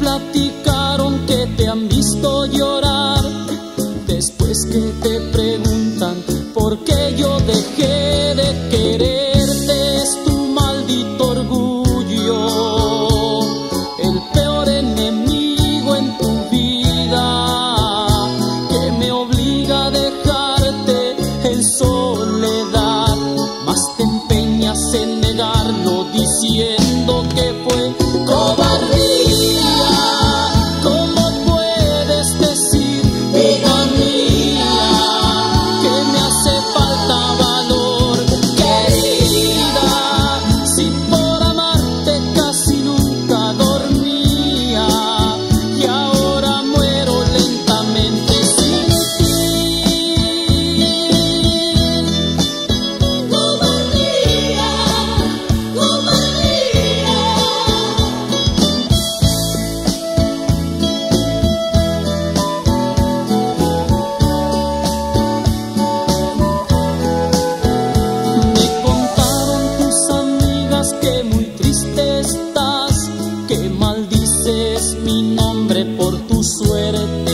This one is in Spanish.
platicaron que te han visto llorar después que te preguntan por qué yo dejé de quererte. Es tu maldito orgullo, el peor enemigo en tu vida, que me obliga a dejarte en soledad. Más te empeñas en negarlo diciendo que fue cobardía. ¿Cómo puedes decir, vida mía, que me hace falta valor, querida? Si por amarte casi nunca dormía y ahora muero lentamente sin ti. Cobardía, cobardía. Me contaron tus amigas que muy triste estás, que maldices mi nombre por tu suerte.